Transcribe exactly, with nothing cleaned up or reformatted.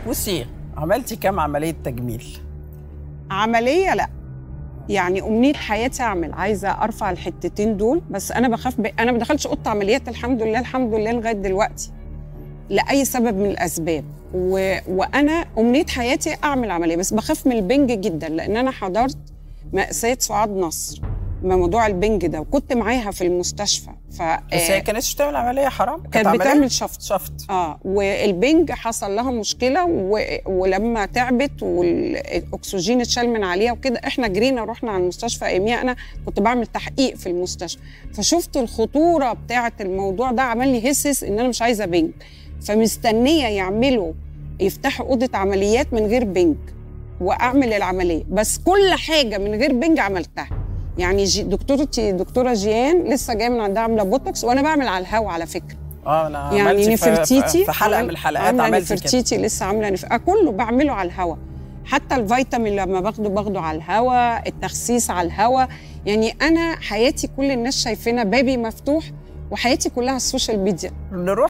بصي، عملتي كام عمليه تجميل؟ عمليه لا، يعني امنيه حياتي اعمل، عايزه ارفع الحتتين دول، بس انا بخاف ب... انا ما دخلتش اوضه عمليات الحمد لله الحمد لله لغايه دلوقتي لاي سبب من الاسباب، و... وانا امنيه حياتي اعمل عمليه، بس بخاف من البنج جدا، لان انا حضرت مأساة سعاد نصر موضوع البنج ده، وكنت معاها في المستشفى. ف بس هي كانتش بتعمل عمليه حرام، كانت بتعمل شفط شفط اه والبنج حصل لها مشكله، و... ولما تعبت والاكسجين اتشال من عليها وكده، احنا جرينا رحنا على المستشفى. اياميها انا كنت بعمل تحقيق في المستشفى، فشفت الخطوره بتاعه الموضوع ده، عمل لي هسس ان انا مش عايزه بنج، فمستنيه يعملوا يفتحوا اوضه عمليات من غير بنج واعمل العمليه، بس كل حاجه من غير بنج عملتها. يعني دكتورتي دكتوره جيان لسه جايه من عندها عامله بوتوكس، وانا بعمل على الهوا على فكره. اه انا يعني نفرتيتي في حلقه من الحلقات عملتي نفرتيتي لسه عامله نف... كله بعمله على الهوا، حتى الفيتامين لما باخده باخده على الهوا، التخسيس على الهوا. يعني انا حياتي كل الناس شايفينها بابي مفتوح، وحياتي كلها السوشيال ميديا. نروح